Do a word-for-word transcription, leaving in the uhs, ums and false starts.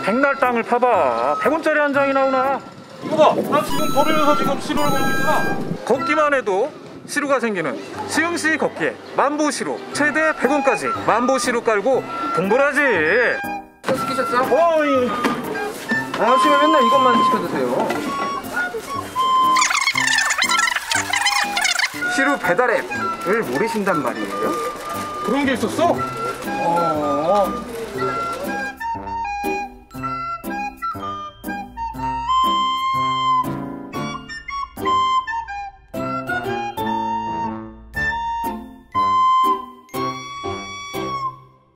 백날 땅을 파봐. 백 원짜리 한 장이 나오나? 이거 봐, 나 지금 걸으면서 지금 시루를 걸고 있잖아. 걷기만 해도 시루가 생기는 시흥시 걷기에 만보시루 최대 백 원까지 만보시루 깔고 동물하지. 시키셨어요? 어이. 아저씨 왜 맨날 이것만 시켜드세요? 시루 배달 앱을 모르신단 말이에요? 그런 게 있었어? 어...